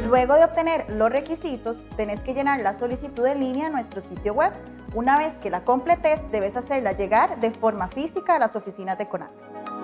Luego de obtener los requisitos, tenés que llenar la solicitud en línea en nuestro sitio web. Una vez que la completes, debes hacerla llegar de forma física a las oficinas de CONAC.